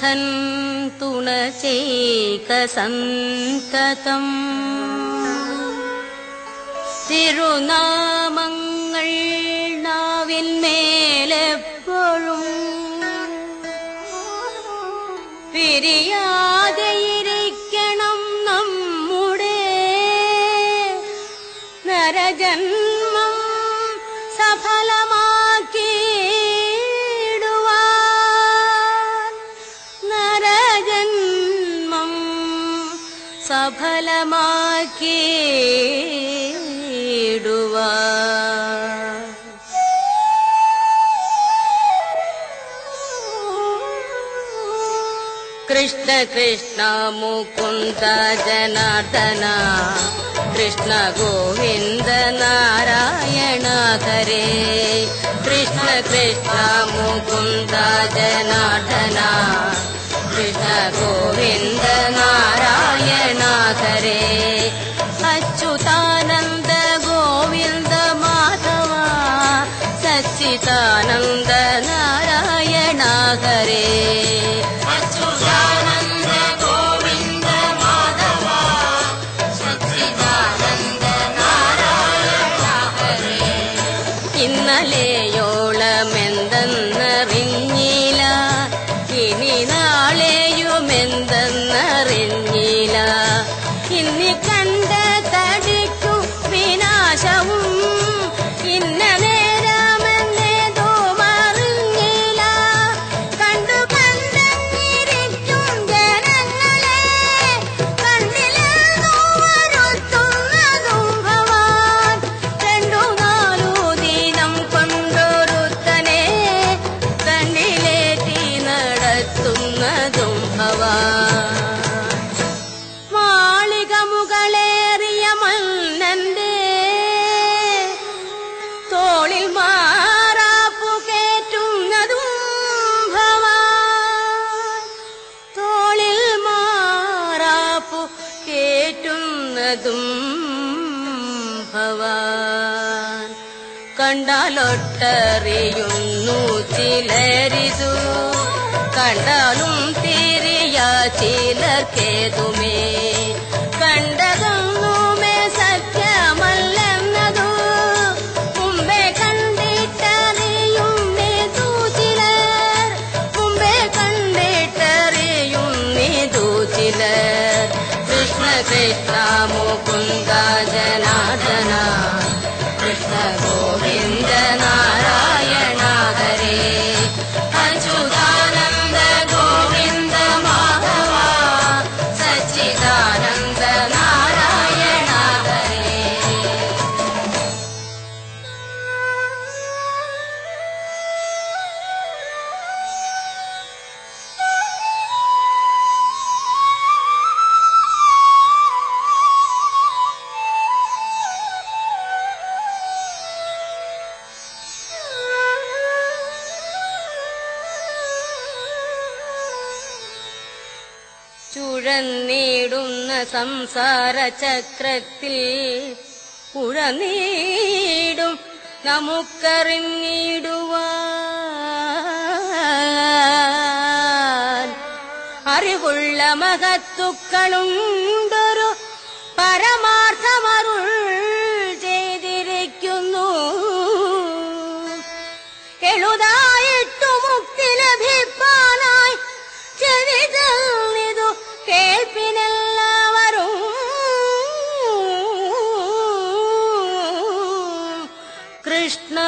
നാഥൻ തുണ ചെയ്ക സന്തതം. തിരുനാമങ്ങൾ നാവിന്മേലെപ്പോഴും പിരിയാതെയിരിക്കണം നമ്മുടെ നരജന്മം സഫലമാക്കിയിടുവാൻ. നരജന്മം സഫലമാക്കിയിടുവാൻ. കൃഷ്ണ കൃഷ്ണ മുകുന്ദ ജനാർദ്ദന, കൃഷ്ണ ഗോവിന്ദ നാരായണ ഹരേ. കൃഷ്ണ കൃഷ്ണ മുകുന്ദ ജനാർദ്ദന, കൃഷ്ണ ഗോവിന്ദ നാരായണ ഹരേ. അച്യുതാനന്ദ ഗോവിന്ദ മാധവ, സച്ചിദാനന്ദ നാരായണ ഹരേ. ഇന്നലെയോളമെന്തെന്നറിഞ്ഞില്ല, ഇനി നാളെയുമെന്തെന്നറിഞ്ഞില്ല. ഇന്നി കണ്ട തടിക്കു വിനാശവും ഇന്ന നേരമെന്നേതോ അറിഞ്ഞില്ല. കണ്ടു കണ്ടിരിക്കും ജനങ്ങളെ കണ്ടില്ലെന്നു വരുത്തുന്നതും ഭവാൻ. 2-4 ദിനം കൊണ്ടൊരുത്തനെ കണ്ണിലേറ്റി നടത്തുന്നതും ഭവാൻ. മാളിക മുകളേറിയ മന്നന്റെ തോളിൽ മാറാപ്പു കേറ്റുന്നതും ഭവാൻ. തോളിൽ മാറാപ്പു കേറ്റുന്നതും ഭവാൻ. കണ്ടാലൊട്ടറിയുന്നു ചിലരിതു, കണ്ടാലും തിരിയ ചിലർക്കേതുമേ. കണ്ടതൊന്നുമേ സത്യമല്ലെന്നതു മുമ്പേ കണ്ടിട്ടറിയുന്നേതു ചിലർ. മുമ്പേ കണ്ടിട്ടറിയുന്നേതു ചിലർ. കൃഷ്ണ കൃഷ്ണ മുകുന്ദ ജനാർദ്ദന, കൃഷ്ണ ഗോവിന്ദ നാരായണ ഹരേ. അച്യുതാനന്ദ ഗോവിന്ദ മാധവ, സച്ചിദാനന്ദ നാരായണ ഹരേ. ചുഴന്നിടുന്ന സംസാര ചക്രത്തിൽ ഉഴനീടും നമുക്കറിഞ്ഞിടുവാൻ. അറിവുള്ള മഹത്തുക്കളുണ്ടൊരു പരമാർത്ഥമരുൾ ചെയ്തിരിക്കുന്നു. എളുതായിട്ടു മുക്തി ലഭിപ്പാനായി ചെവിതന്നിതു കേൾപ്പിനെല്ലാവരും. കൃഷ്ണ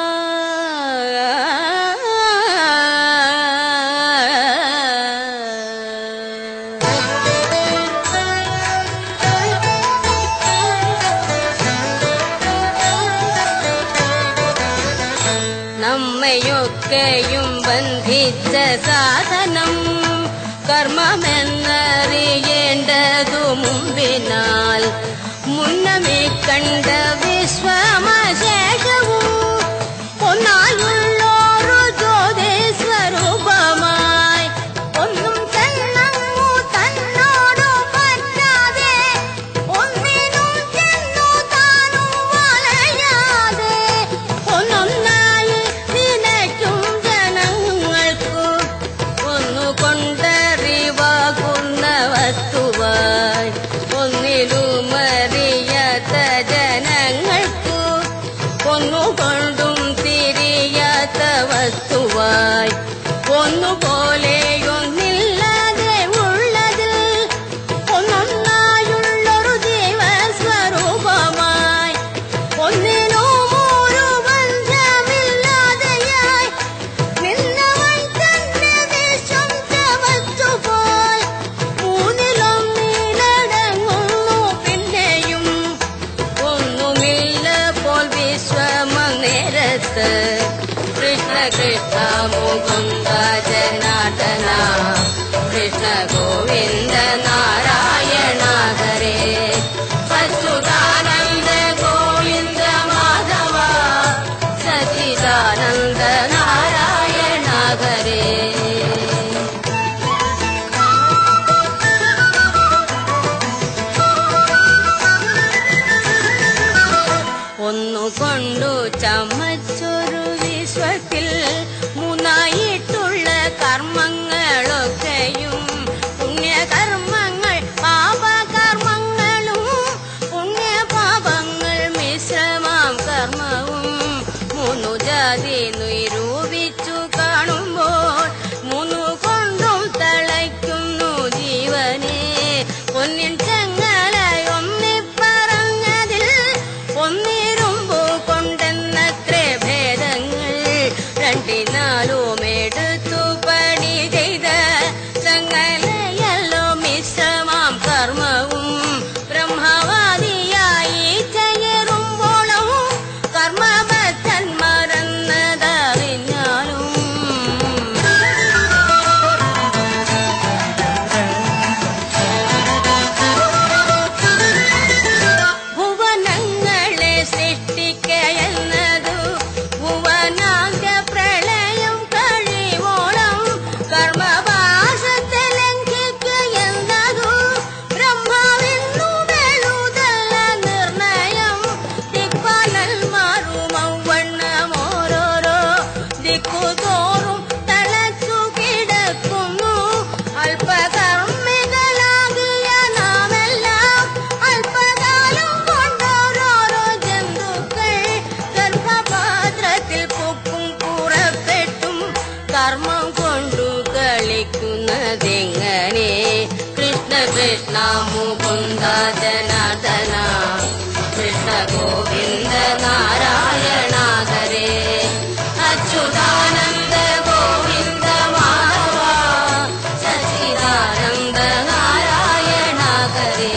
നമ്മയൊക്കെയും ബന്ധിച്ച സാധനം കർമ്മമെന്നറിയേണ്ടതു മുമ്പിനാൽ. മുന്നമേ കണ്ട വിശ്വമശേഷവും ഒന്നായുള്ളോരു ജ്യോതി സ്വരൂപമായി. ഒന്നും ചെന്നങ്ങു തന്നോടു പറ്റാതെ, ഒന്നിനും ചെന്നു താനും വളയാതെ, ഒന്നൊന്നായി നിലയ്ക്കും ജനങ്ങൾക്കു ഒന്നുകൊണ്ട് വസ്തുവായി ഒന്നിലുമറിയാത്ത ജനങ്ങൾക്കു ഒന്നുകൊണ്ടും തിരിയാത്ത വസ്തുവായി ഒന്നുപോലെയൊന്നില്ലാതെ ഉള്ളതിൽ ഒന്നൊന്നായുള്ളൊരു ജീവസ്വരൂപമായി ഒന്നിനും ഒരു ബന്ധമില്ലാതെയായി നിന്നവൻ തന്നെ നിശബ്ദ വസ്തുപോൽ മൂന്നിലൊന്നിലടങ്ങുന്നു പിന്നെയും ഒന്നുമില്ല പോൽ വിശ്വമനേരത്ത് കൃഷ്ണ കൃഷ്ണ മുകുന്ദ ജനാർദ്ദന കൃഷ്ണ ഗോവിന്ദ നാരായണ ഹരേ അച്യുതാനന്ദ ഗോവിന്ദ മാധവ സച്ചിദാനന്ദ നാരായണ ഹരേ ഒന്നുകൊണ്ടു ചമച്ചൊരു വിശ്വത്തിൽ മൂന്നായിട്ടുള്ള കർമ്മങ്ങളൊക്കെയും പുണ്യകർമ്മങ്ങൾ പാപകർമ്മങ്ങളും പുണ്യപാപങ്ങൾ മിശ്രമാം കർമ്മവും മൂന്നു ജാതി നിരൂപിച്ചു കാണുമ്പോൾ മൂന്നു കൊണ്ടും തളയ്ക്കുന്നു ജീവനെ പൊന്നിൻ ചങ്ങലയൊന്നിപ്പറഞ്ഞതിൽ ഒന്നിരുമ്പു കൊണ്ടെന്നത്രേ ഭേദങ്ങൾ രണ്ടിനാലും എടുത്തു പണി ചെയ്ത ചങ്ങലയല്ലോ മിശ്രമാം കർമ്മവും ബ്രഹ്മവാദിയായി ചേരുമ്പോഴും കർമ്മബദ്ധൻ മറന്നതറിഞ്ഞാലും ഭുവനങ്ങളെ സൃഷ്ടിക്കയെന്നതു ഭുവനാംഗ പ്രളയം കഴിവോളം കർമ്മഭാഷത്തെ ലംഘിക്കയെന്നതു ബ്രഹ്മാവിന്നു വെളുതല നിർണയം ദിക്പാലൽ മാറുമവണ്ണമോരോരോ ദിക്കുതോറും തളച്ചു കിടക്കുന്നു അല്പകർമ്മികളാകിയ നാമെല്ലാം അല്പകാലം കൊണ്ടോരോരോ ജന്തുക്കൾ ഗർഭപാത്രത്തിൽ പൊക്കും പുറപ്പെട്ടും കർമ്മം കൊണ്ടു കളിക്കുന്നതെങ്ങനെ കൃഷ്ണ കൃഷ്ണ മുകുന്ദ ജനാർദ്ദന കൃഷ്ണ ഗോവിന്ദ നാരായണ ഹരേ അച്യുതാനന്ദ ഗോവിന്ദ മാധവ സച്ചിദാനന്ദ നാരായണ ഹരേ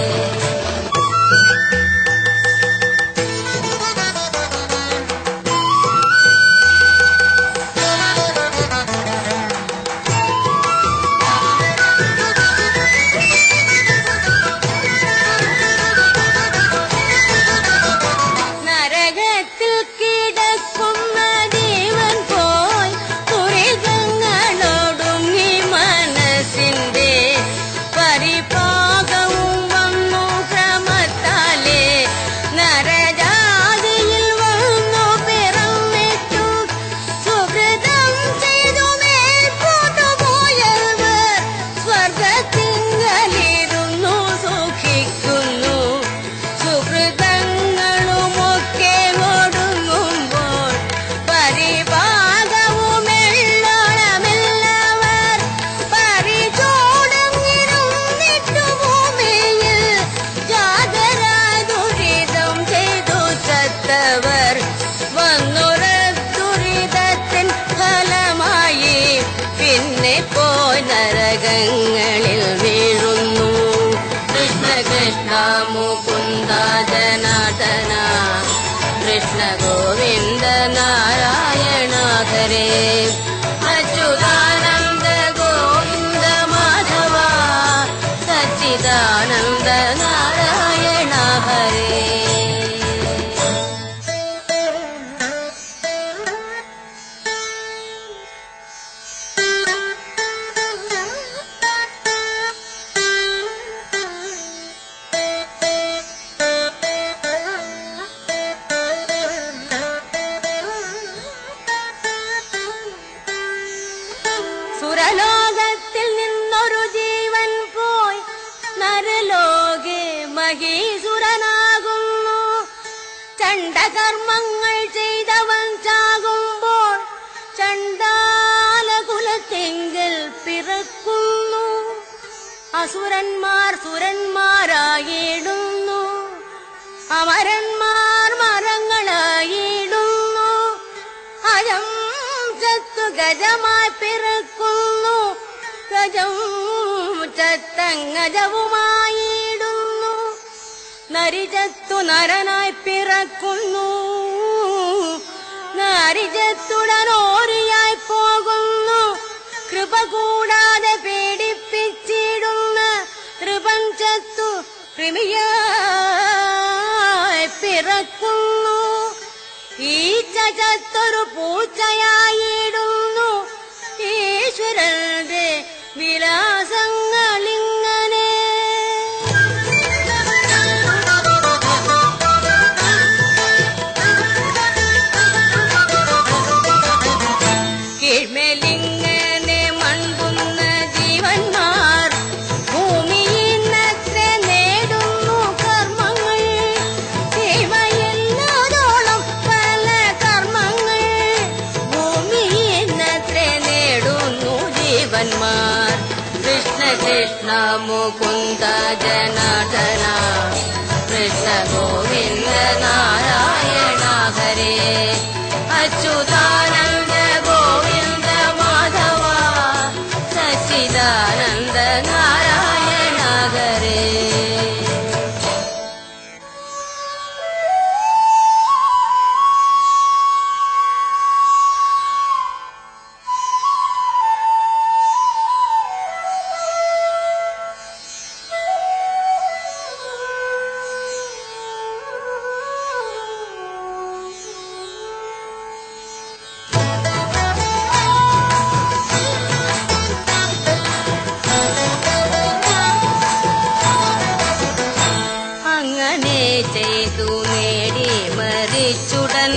നരകത്തിൽ കിടക്കുന്ന ജീവൻ പോയി ദുരിതങ്ങളോടുങ്ങി മനസ്സിന്റെ പരിപാകവും വന്നു ക്രമത്താലേ നരജാതിയിൽ വന്നു പിറന്നിട്ടു സുഹൃതം ചെയ്തു മേൽപോട്ടു പോയവർ സ്വർഗത്തിങ്കലിരുന്നു സുഖിക്കുന്നു സുഹൃതങ്ങളുമൊക്കെ ഒടുങ്ങുമ്പോൾ പരിപാകവുമെള്ളോളമില്ലവർ പരിചോടങ്ങിരുന്നിട്ടു ഭൂമിയിൽ ജാതരായ ദുരിതം ചെയ്തു ചത്തവർ വന്നുറ ദുരിതത്തിൻ ഫലമായി പിന്നെ പോയി നരകങ്ങളിൽ വീഴുന്നു കൃഷ്ണ കൃഷ്ണ മുകുന്ദ ജനാർദ്ദന കൃഷ്ണ ഗോവിന്ദ നാരായണ ഹരേ അച്യുതാനന്ദ ഗോവിന്ദ മാധവ സച്ചിദാനന്ദ നാരായണ ഹരേ സുരലോകത്തിൽ നിന്നൊരു ജീവൻ പോയി നരലോ മഹീസുരനാകുന്നു. ചണ്ഡകർമ്മങ്ങൾ ചെയ്തവൻ ചാകുമ്പോൾ ചണ്ഡാലകുലത്തെങ്കിൽ പിറക്കുന്നു. അസുരന്മാർ സുരന്മാരായിടുന്നു, അമരന്മാർ മരങ്ങളായിടുന്നു. അജം ചത്തു ഗജമായി പിറക്കുന്നു, ഗജം ചത്തങ്ങജവുമായിടുന്നു. നരിചത്തു നരനായി പിറക്കുന്നു, നരിചത്തുടനോരിയായി പോകുന്നു. കൃപ കൂടാതെ പീഡിപ്പിച്ചിടുന്ന ത്രിപഞ്ചത്തു കൃമിയായി പിറക്കുന്നു. ഈച്ച ചത്തൊരു പൂച്ചയായിടുന്നു. ഈശ്വരന്റെ വിലാസങ്ങളിങ്ങനെ. കീഴ്മേലിങ്ങനെ മൺകുന്ന ജീവന്മാർ ഭൂമിയിന്നത്തെ നേടുന്നു കർമ്മങ്ങൾ. സീമയില്ലാതോളം പല കർമ്മങ്ങൾ ഭൂമിയിന്നത്തെ നേടുന്നു ജീവന്മാർ. കൃഷ്ണ കൃഷ്ണ മുകുന്ദ ജനാർദ്ദന, കൃഷ്ണ ഗോവിന്ദ നാരായണ ഹരേ. അച്യുതാനന്ദ ഗോവിന്ദ മാധവ, സച്ചിദാനന്ദ നാരായണ ഹരേ. അങ്ങനെ ചെയ്തു നേടി മരിച്ചുടൻ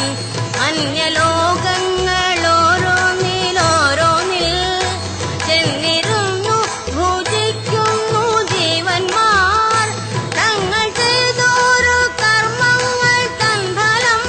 അന്യലോകങ്ങളോരോന്നിലോരോന്നിൽ ചെന്നിരുന്നു ഭുജിക്കുന്നു ജീവന്മാർ. തങ്ങൾ ചെയ്തോരു കർമ്മങ്ങൾ തൻഫലം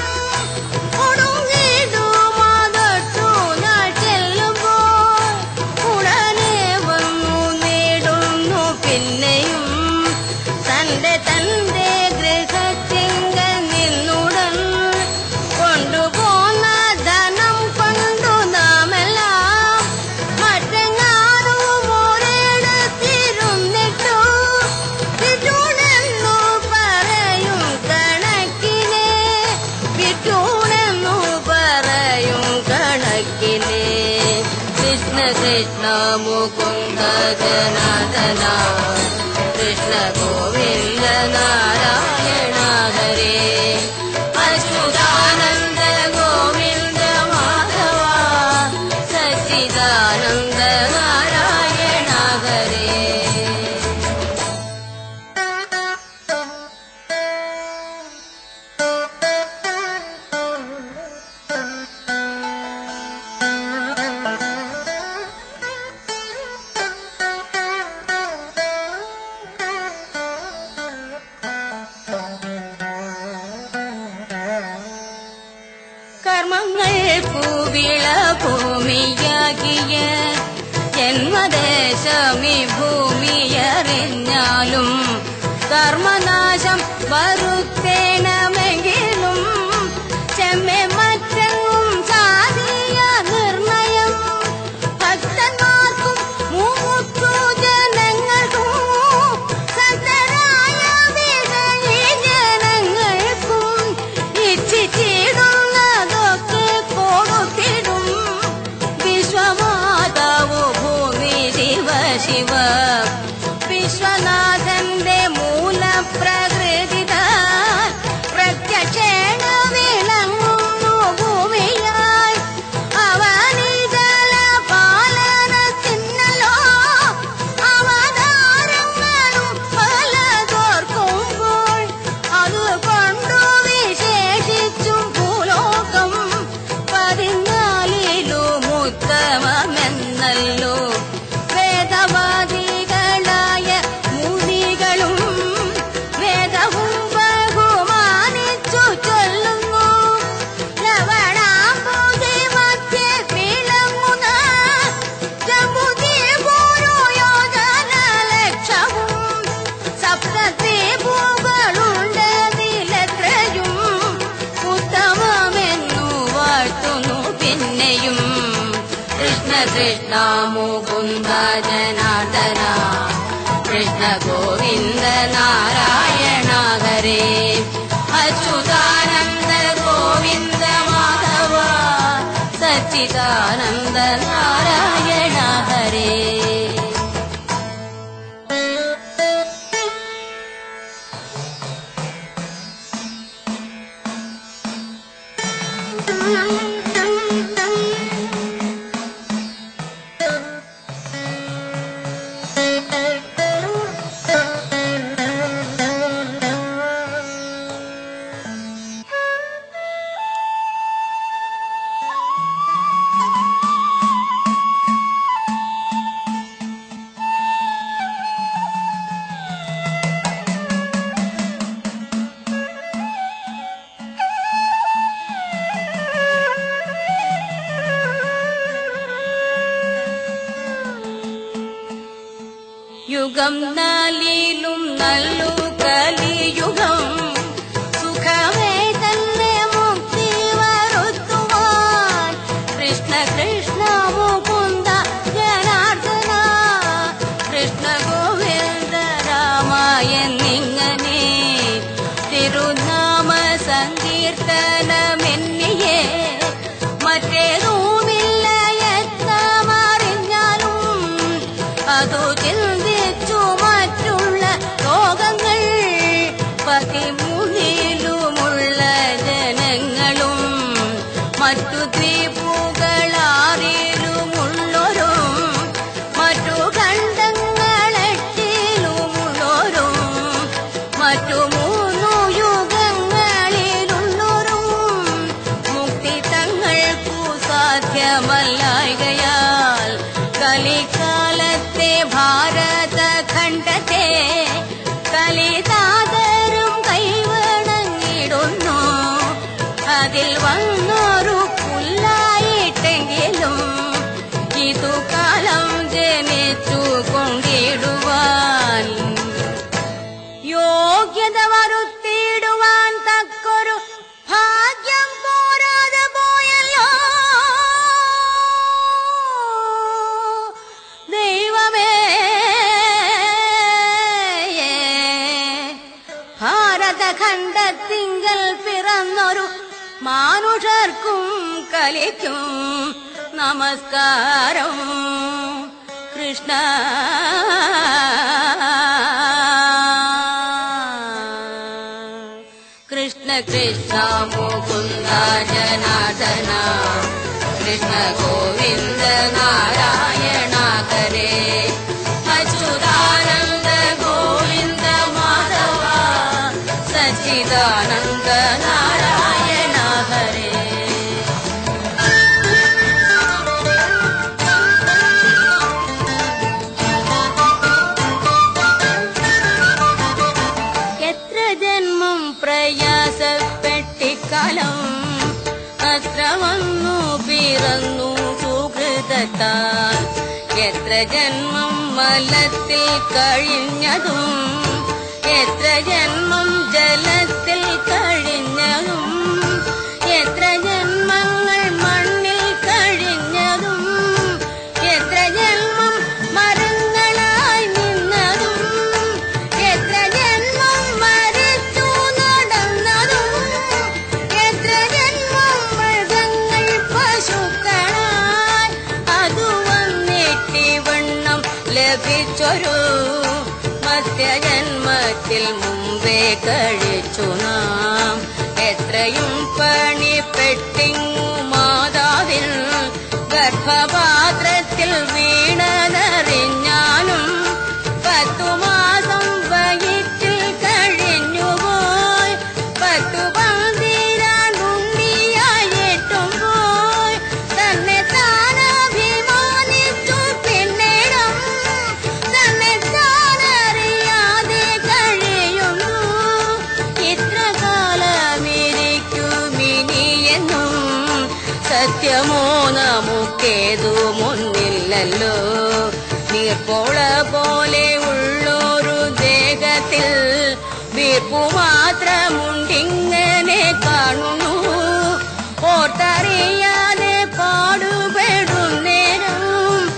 ഒടുങ്ങിടുമാതൊട്ടു നാൾ ചെല്ലുമ്പോൾ ഉടനെ വന്നു നേടുന്നു പിന്നെയും തന്റെ ഗൃഹത്തിങ്കൽ നിന്നുടൻ കൊണ്ടുപോന്ന ധനം കൊണ്ടു നാമെല്ലാം മറ്റെങ്ങാനും ഒരിടത്തിരുന്നിട്ടു വിറ്റുണെന്നു പറയും കണക്കിനെ, വിറ്റുണെന്നു പറയും കണക്കിനെ. കൃഷ്ണ കൃഷ്ണ മുകുന്ദ ജനാർദ്ദന, കൃഷ്ണ ഗോവിന്ദ നാരായണ ഹരേ. അച്യുതാനന്ദ ഗോവിന്ദ മാധവ, സച്ചിദാനന്ദ നാരായണ ഹരേ. കർമ്മങ്ങൾക്കു വിള ഭൂമിയാകിയ ജന്മദേശമി ഭൂമിയറിഞ്ഞാലും കർമ്മനാശം വരുത്തേണമെങ്കിലും ചെമ്മെ മറ്റെങ്ങും സാധിയ നിർണയം. ഭക്തന്മാർക്കും മൂക്കു ജനങ്ങൾക്കും സത്തരായ വിജയി ജനങ്ങൾക്കും ഇച്ഛിച്ചിടുന്നതൊക്കെ കൊടുത്തിടും വിശ്വമാതാവു ഭൂമി ശിവ ശിവ. വിശ്വനാഥന്റെ മൂലപ്രകൃതി പ്രത്യക്ഷേണ വിളങ്ങുന്നു ഭൂമിയായി. അവനിജല പാലനത്തിന്നല്ലോ അവതാരങ്ങളും പലതോർക്കുമ്പോൾ അതുകൊണ്ടു വിശേഷിച്ചും ഭൂലോകം 14 ഉത്തമമെന്നല്ലോ വേദവാദികളായ മുനികളും कृष्ण मुकुन्द जनार्दन कृष्ण गोविन्द नारायण हरे अच्युतानन्द गोविन्द माधव सच्चिदानन्द नारायण हरे യുഗം നാലിലും നല്ലു കലിയുഗം സുഖമേ തന്നെ മുക്തി വരുത്തുവാൻ കൃഷ്ണ കൃഷ്ണ മുകുന്ദ ജനാർദന കൃഷ്ണ ഗോവിന്ദ രാമ എന്നിങ്ങനെ തിരുനാമ സങ്കീർത്തനമെന്നിയെ മറ്റേതുമില്ല എത്തമറിഞ്ഞാലും അതു മറ്റുള്ള ലോകങ്ങൾ പതിമൂന്നിലുമുള്ള ജനങ്ങളും മറ്റു ദ്വീപുകളാറിലുമുള്ളോരും മറ്റു ഖണ്ഡങ്ങളെട്ടിലുമുള്ളോരും മറ്റു 3 യുഗങ്ങളിലുള്ളോരും മുക്തി തങ്ങൾക്കു സാധ്യമല്ലായകയാൽ കലികാലത്തെ ഭാരത ഖണ്ഡത്തെ കലിതാതരും കൈവണങ്ങിടുന്നു അതിൽ വന്നൊരു പുല്ലായിട്ടെങ്കിലും ഇതു കാലം ജനിച്ചു കൊണ്ടിടുവാൻ യോഗ്യത വരുത്തിയിടുവാൻ തക്കൊരു ഭാഗ്യം പോരാതെ പോയല്ലോ ദൈവമേ ഭാരതഖണ്ഡത്തിങ്കൽ പിറന്നൊരു മാനുഷർക്കും കലിക്കും നമസ്കാരം കൃഷ്ണ കൃഷ്ണ കൃഷ്ണ മുകുന്ദ ജനാർദന കൃഷ്ണ ഗോവിന്ദ നാരായണ ഹരേ അച്യുതാനന്ദ ഗോവിന്ദ മാധവ സച്ചിദാനന്ദ നാരായണ ഹരേ എത്ര ജന്മം പ്രയാസപ്പെട്ടിക്കാലം അത്ര വന്നു പിറന്നു സുഹൃതത്താൽ എത്ര ജന്മം മലത്തിൽ കഴിഞ്ഞതും എത്ര ജന്മം ജലത്തിൽ കഴിഞ്ഞതും എത്ര ജന്മങ്ങൾ മണ്ണിൽ കഴിഞ്ഞതും എത്ര ജന്മം മരങ്ങളായി നിന്നതും എത്ര ജന്മം മരിച്ചു നടന്നതും എത്ര ജന്മം മൃഗങ്ങൾ പശുക്കളായി അതു വന്നിട്ടിവണ്ണം ലഭിച്ചൊരു മധ്യജന്മത്തിൽ മുമ്പേ കഴിച്ചു നാം എത്രയും പണിപ്പെട്ടിങ്ങു മാതാവിൽ ഗർഭപാത്രത്തിൽ വീണതറിഞ്ഞാലും 10 മാസം വയറ്റിൽ കഴിഞ്ഞുപോയി 10 പന്തിരാണ്ടുണ്ടിയായിട്ടും പോയി തന്നെ താനഭിമാനിച്ചു പിന്നിടും തന്നെ താനറിയാതെ കഴിയുന്നു ഇത്ര കാലമിരിക്കുമിനിയെന്നും സത്യമോ നമുക്കേതു മുന്നില്ലല്ലോ നീർപ്പോള പോലെ ഉള്ളൊരു ദേഹത്തിൽ വീർപ്പു മാത്രമുണ്ടിങ്ങനെ കാണുന്നു ഓർത്തറിയാതെ പാടുപെടുന്നേരം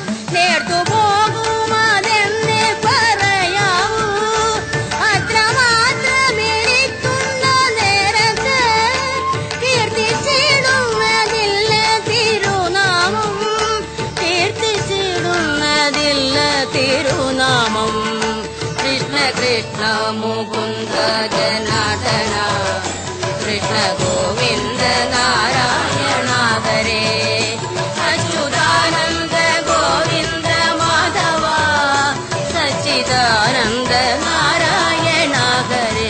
കൃഷ്ണ മുകുന്ദ ജനാർദ്ദന കൃഷ്ണ ഗോവിന്ദ നാരായണ ഹരേ അച്യുതാനന്ദ ഗോവിന്ദ മാധവ സച്ചിദാനന്ദ നാരായണ ഹരേ.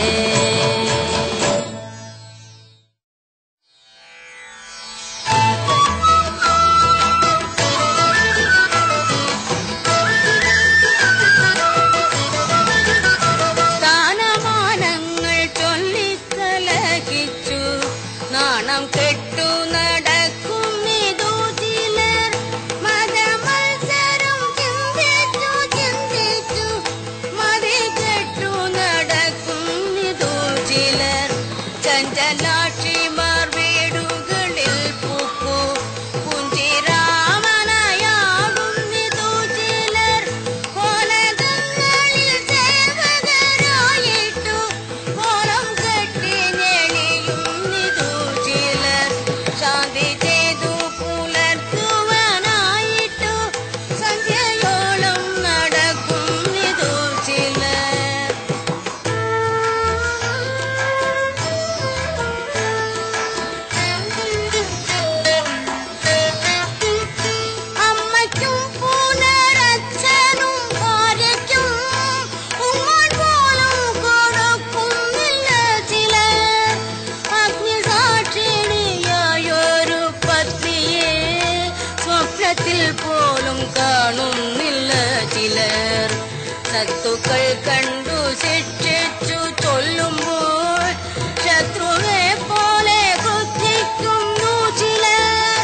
പോലും കാണുന്നില്ല ചിലർ ശത്രുക്കൾ കണ്ടു ശിക്ഷിച്ചു ചൊല്ലുമ്പോൾ ശത്രുവെ പോലെ ക്രുദ്ധിക്കുന്നു ചിലർ.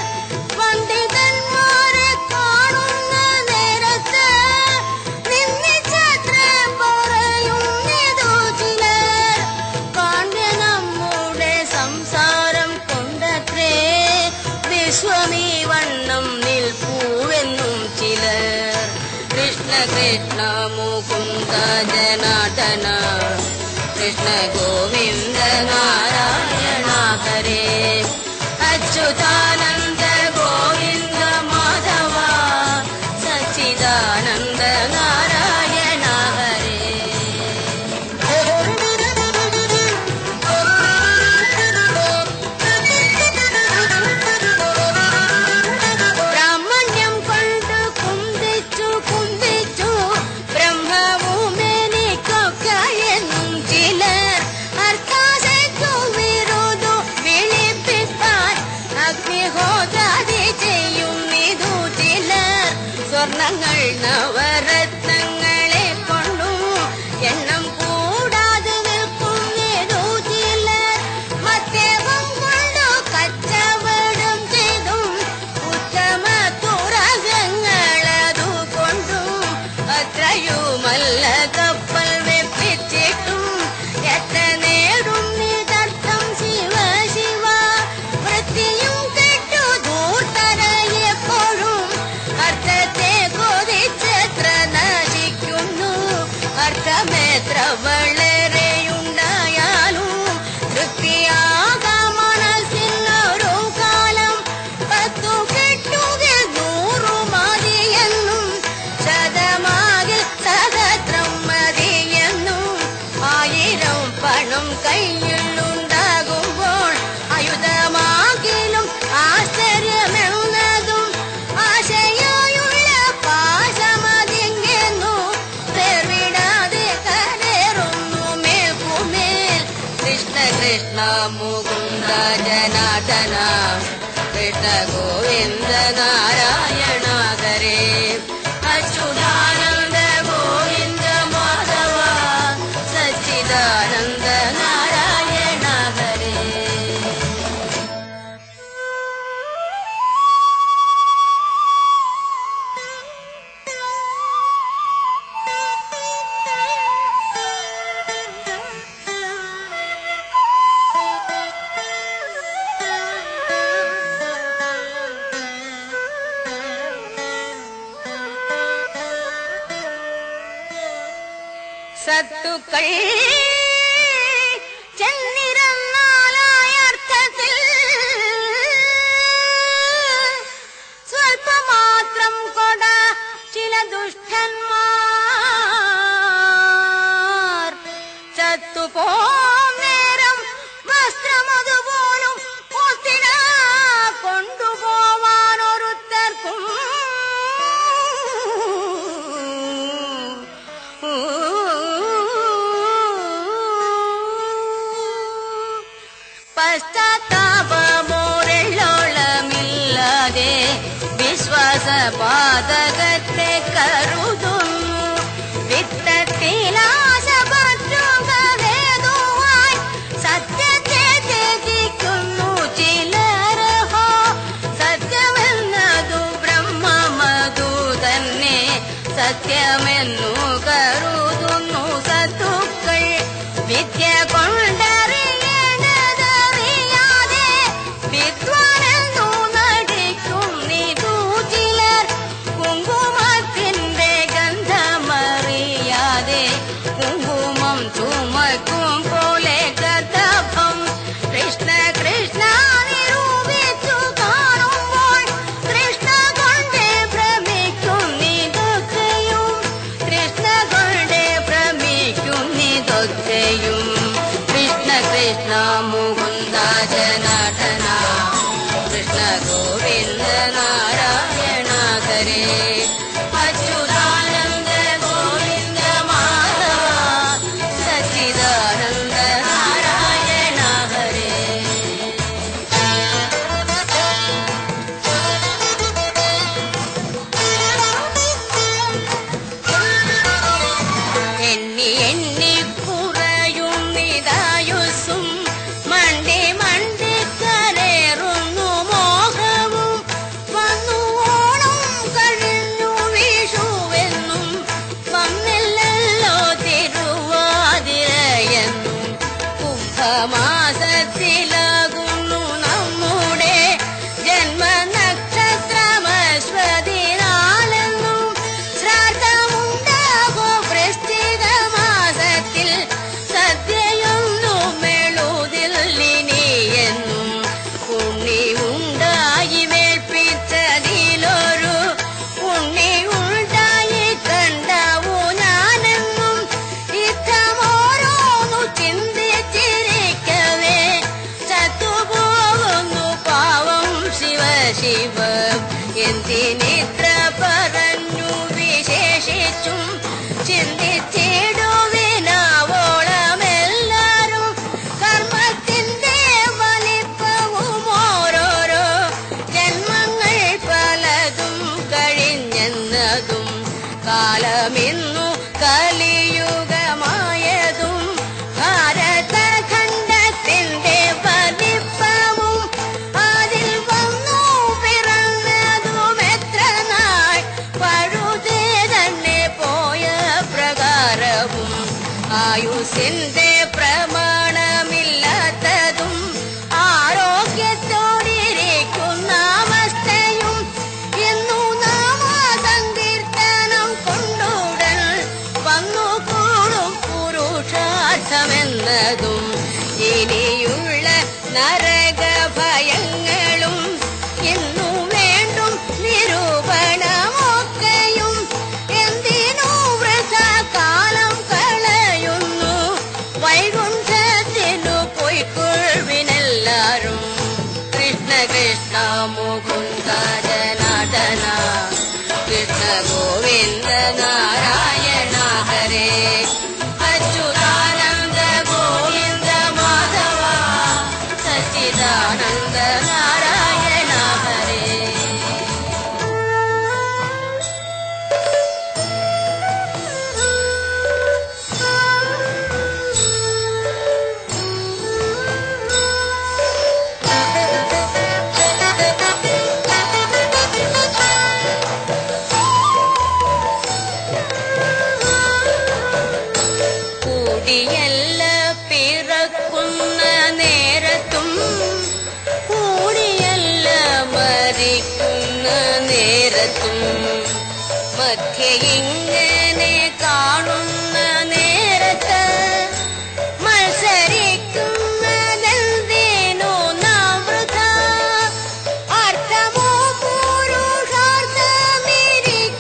പണ്ഡിതന്മാരെ കാണുന്ന നേരത്ത് നിന്നിച്ചത്ര പറയുന്നിതു ചിലർ. കാണ്യ നമ്മുടെ സംസാരം കൊണ്ടത്രേ വിശ്വമീ വണ്ണം നിൽപ്പൂവെന്നും ചിലർ. കൃഷ്ണ കൃഷ്ണ മുകുന്ദ ജനാർദ്ദന കൃഷ്ണ ഗോവിന്ദ നാരായണ ഹരേ അച്യുതാനന്ദ ഗോവിന്ദ മാധവ സച്ചിദാനന്ദ നാരായണ ഹരേ. ബ്രാഹ്മണ്യം കൊണ്ട് കുന്തിച്ചു ബ്രഹ്മവുമെനിക്കൊക്കെയെന്നും ചിലർ. അർത്ഥാശയ്ക്കു വിരുദു വിളിപ്പിക്കാൻ അഗ്നിഹോത്രാദി ചെയ്യുന്നിതു ചിലർ. സ്വർണങ്ങൾ നവരത്നങ്ങളെ കൊണ്ടു എണ്ണം കൂടാതെ നിൽക്കുന്നിതു ചിലർ. മദ്യപം കൊണ്ടു കച്ചവടം ചെയ്തും ഉത്തമ തുറകങ്ങളതു കൊണ്ടും അത്രയുമല്ല കപ്പൽ വെപ്പിച്ചിട്ടും എത്ര നേടും നിതർത്ഥം ശിവ ശിവ. വൃത്തിയും കെട്ടു ധൂർത്തരയെപ്പോഴും അർത്ഥത്തെ കൊതിച്ചെത്ര നശിക്കുന്നു. അർത്ഥമെത്ര വളരെയുണ്ടായാലും തൃപ്തിയാകാം മനസ്സിനൊരു കാലം. 10 കെട്ടുകിൽ 100 മതിയെന്നും ശതമാകിൽ സഹസ്രം മതിയെന്നും 1000 പണം കയ്യിലുണ്ടാകുമ്പോൾ ആയുധമാകിലും ആശ്ചര്യമെന്നതും ആശയായുള്ള പാശമതിങ്ങെന്നു വേർവിടാതെ കരേറുന്നു മേൽക്കുമേൽ. കൃഷ്ണ കൃഷ്ണ മുകുന്ദ ജനാർദ്ദന കൃഷ്ണ ഗോവിന്ദ നാരായണ ഹരേ അച്യുതാനന്ദ ഗോവിന്ദ മാധവ സച്ചിദാനന്ദ നാരായണ ഹരേ. സത്തുക്കൾ ചെന്നിരുന്നാലായ അർത്ഥത്തിൽ സ്വൽപ്പമാത്രം കൊട ചില ദുഷ്ടന്മാർ ചത്തുപോന്നേരം വസ്ത്രമതുപോലും ഒത്തിന കൊണ്ടുപോവാനൊരുത്തർക്കും പശ്ചാത്താപമോരെള്ളോളമില്ലാതെ വിശ്വാസപാതകത്തെ കരുതുന്നു. വിത്തത്തിലാശ പറ്റുകേതുവായി സത്യത്തെ ത്യജിക്കുന്നു ചിലരഹോ. സത്യമെന്നതു ബ്രഹ്മമതു തന്നെ സത്യമെന്നു കരുതുന്നു സത്തുക്കൾ. വിദ്യ കൊണ്ടറിയണതറിയാതെ വിദ്വാനെന്നു നടിക്കുന്നിതു ചിലർ. കുങ്കുമത്തിന്റെ ഗന്ധമറിയാതെ കുങ്കുമം ചുമക്കും പോലെ കഥഭം. കൃഷ്ണ കൃഷ്ണ നിരൂപിച്ചു കാണുമ്പോൾ കൃഷ്ണ കൊണ്ട് ഭ്രമിക്കുന്നിതൊക്കെയും. കൃഷ്ണ കൊണ്ട് ഭ്രമിക്കുന്നിതൊക്കെയും. കൃഷ്ണ കൃഷ്ണ മുകുന്ദ ജനാർദ്ദന കൃഷ്ണ ഗോവിന്ദ നാരായണ ഹരേ. അച്യുതാനന്ദ ഗോവിന്ദ മാധവ സച്ചിദാനന്ദ നാരായണ ഹരേ. എണ്ണി എണ്ണി കുറയുന്നിതായുസ്സും മണ്ടി മണ്ടി കരേറുന്നു മോഹവും. വന്നു ഓണം കഴിഞ്ഞു വിഷുവെന്നും വന്നില്ലല്ലോ തിരുവാതിരയെന്നും. കുംഭമാസത്തിലാകുന്നു നമ്മുടെ ജന്മനക്ഷത്രമശ്വതിനാലെന്നും. ശ്രാദ്ധമുണ്ടാകോ വൃശ്ചിക മാസത്തിൽ സദ്യയൊന്നും മെഴുതില്ലിനിയെന്നും. ഉണ്ണി ഉണ്ടായി വേൽപ്പിച്ചതിലൊരു ഉണ്ണി ഉണ്ടായി കണ്ടാവൂ ഞാനെന്നും. ഇത്തമോരോന്നു ചിന്തിച്ചിരിക്കവേ ചത്തുപോകുന്നു പാവം ശിവ ശിവ. എന്തിനിത്ര പറഞ്ഞു വിശേഷിച്ചും ചിന്തിച്ചിടുവിനാവോളമെല്ലാരും. കർമ്മത്തിന്റെ വലിപ്പവും ഓരോരോ ജന്മങ്ങൾ പലതും കഴിഞ്ഞെന്നതും കാലമിന്നു കലിയുഗമായതും ഭാരതഖണ്ഡത്തിന്റെ വലിപ്പവും അതിൽ വന്നു പിറന്നതും എത്ര നാൾ പഴുതേ തന്നെ പോയ പ്രകാരവും. ആയുസിന്റെ പ്രമാണമില്ലാത്തതും ആരോഗ്യത്തോടിരിക്കുന്ന അവസ്ഥയും എന്നു നാമസങ്കീർത്തനം കൊണ്ടുടൻ വന്നു കൂടും പുരുഷാർത്ഥമെന്നതും. ഇനിയുള്ള നരകഭയങ്ങളും എന്നു വേണ്ടും നിരൂപണമൊക്കെയും. എന്തിനു വൃഥാ കാലം കളയുന്നു വൈകുണ്ഠത്തിനു പൊയ്ക്കൊള്ളുവിനെല്ലാരും. കൃഷ്ണ കൃഷ്ണ മുകുന്ദ ജനാർദ്ദന കൃഷ്ണ ഗോവിന്ദ നാരായണ ഹരേ. അച്യുതാനന്ദ ഗോവിന്ദ മാധവ സച്ചിദാനന്ദ നാരായണ ഹരേ. കൂടിയല്ല പിറക്കുന്ന നേരത്തും കൂടിയല്ല മരിക്കുന്ന നേരത്തും മധ്യേ ഇങ്ങനെ കാണുന്ന നേരത്ത് മത്സരിക്കുന്നതെന്തിനു നാം വൃഥാ. അർത്ഥമോ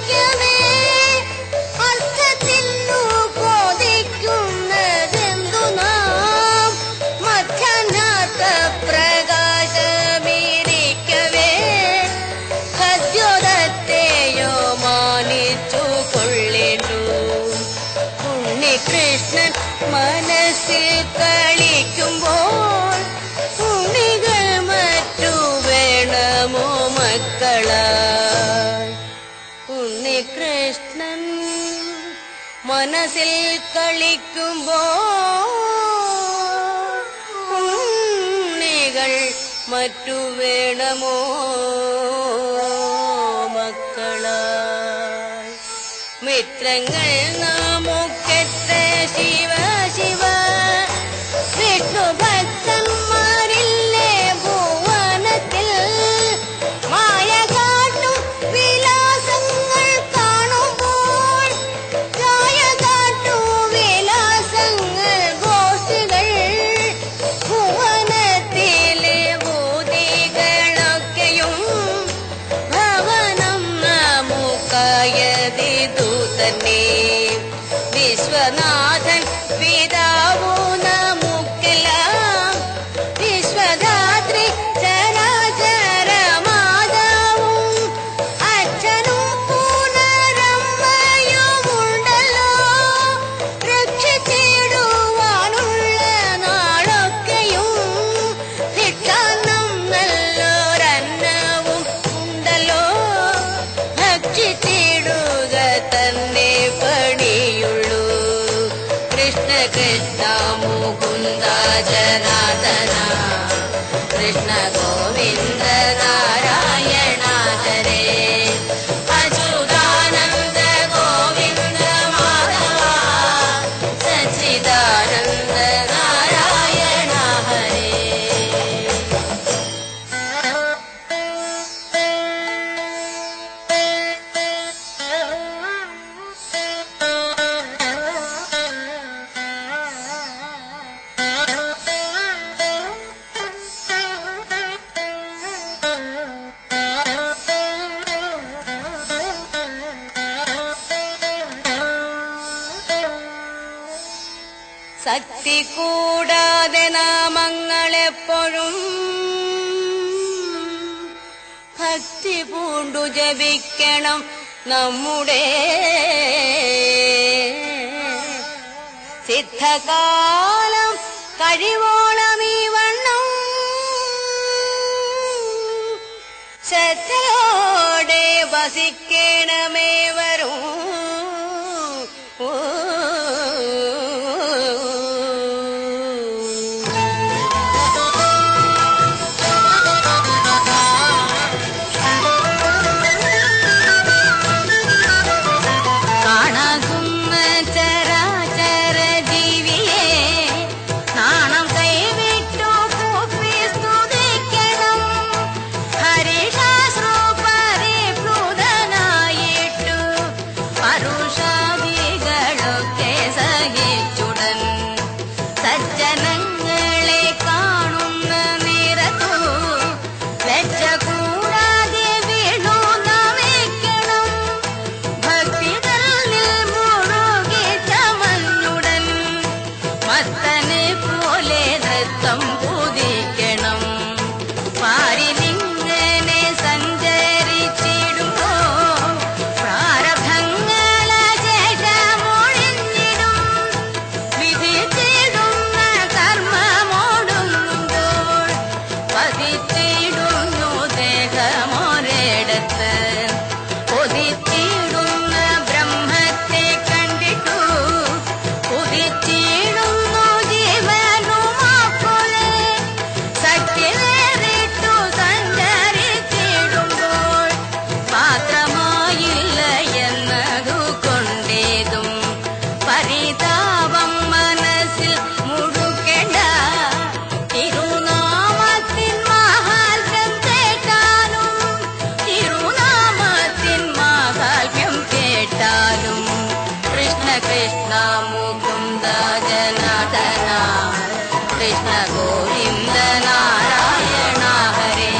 പുരുഷാർത്ഥമിരിക്കവേ അർത്ഥത്തിനു കൊതിക്കുന്നതെന്തു മനസ്സിൽ കളിക്കുമ്പോ ഉണ്ണികൾ മറ്റു വേണമോ മക്കളായി മിത്രങ്ങൾ നമുക്കെത്ര ശിവ ശിവ വിഷ്ണു ഭക്തന്മാരില്ലേ ഭുവനത്തിൽ മായ കാട്ടും വിലാസങ്ങൾ കാണുമ്പോൾ മായ കാട്ടും വിലാസങ്ങൾ ഗോഷ്ഠികൾ ഭുവനത്തിലെ ഭൂതികളൊക്കെയും ഭവനം നമുക്കായതിതു തന്നെ വിശ്വനാഥൻ പിതാവു നമുക്കെല്ലാം വിശ്വധാത്രി ചരാചര മാതാവും അച്ഛനും പുനരമ്മയുമുണ്ടല്ലോ രക്ഷിച്ചിടുവാനുള്ള നാളൊക്കെയും ഭിക്ഷാന്നം നല്ലൊരന്നവും ഉണ്ടല്ലോ ഭക്ഷിച്ചിടുക തന്നെ പണിയുള്ളൂ കൃഷ്ണ കൃഷ്ണ മുകുന്ദ ജനാർദ്ദന കൃഷ്ണ ഗോവിന്ദ നാരായണ ഹരേ അച്യുതാനന്ദ ഗോവിന്ദ മാധവ സച്ചിദാനന്ദ നാരായണ ഹരേ ശക്തി കൂടാതെ നാമങ്ങളെപ്പോഴും ഭക്തി പൂണ്ടു ജപിക്കണം നമ്മുടെ സിദ്ധകാലം കഴിവോളം ഈ വണ്ണം ശ്രദ്ധയോടെ വസിക്കണമേ വരും कृष्ण मुकुन्द जनार्दन कृष्ण गोविन्द नारायण हरे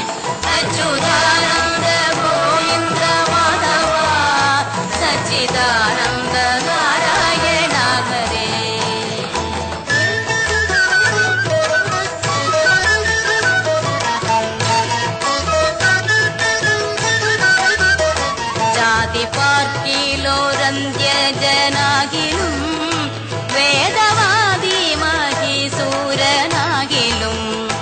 अच्युतानन्द गोविन्द माधव सच्चिदानन्द नारायण हरे जाति പാർട്ടിയിലോരന്ത്യജനാകിലും വേദവാദി മഹീസൂരനാകിലും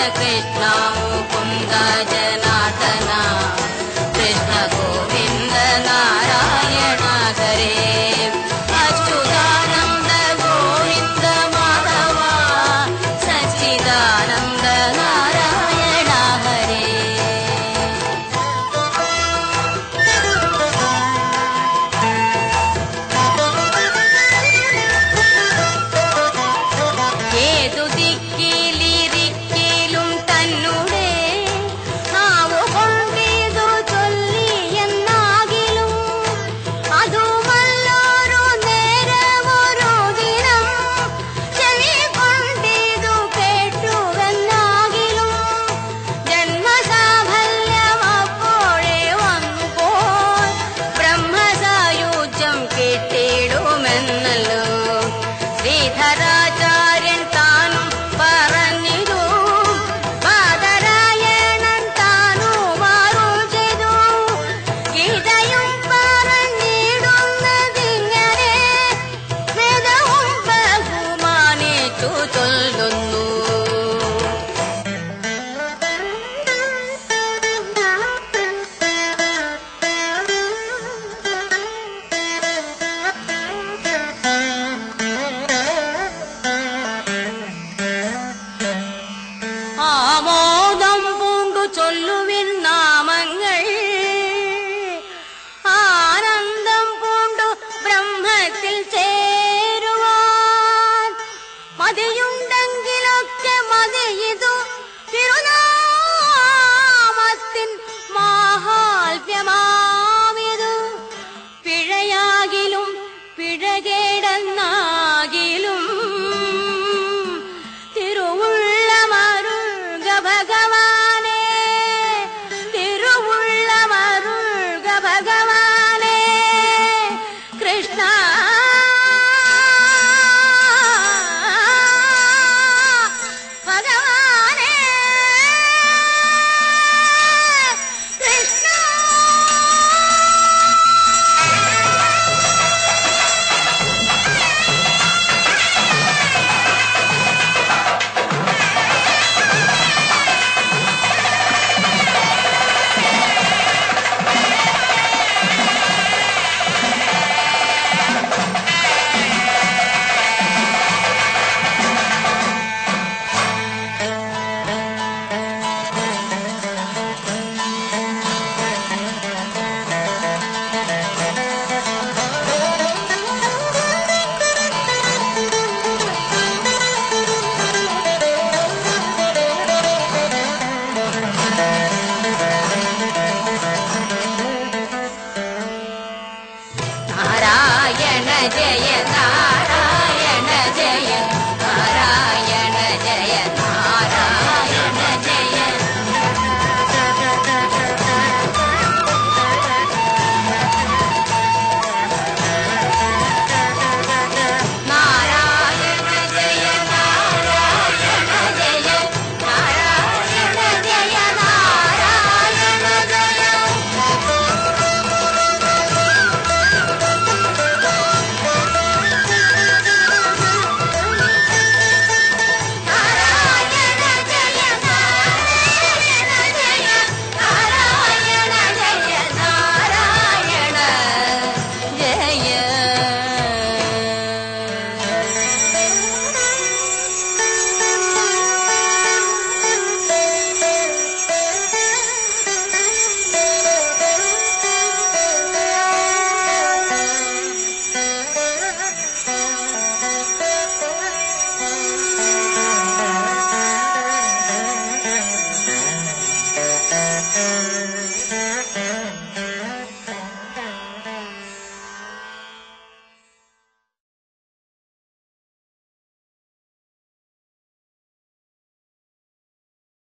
कृष्ण मुकुन्द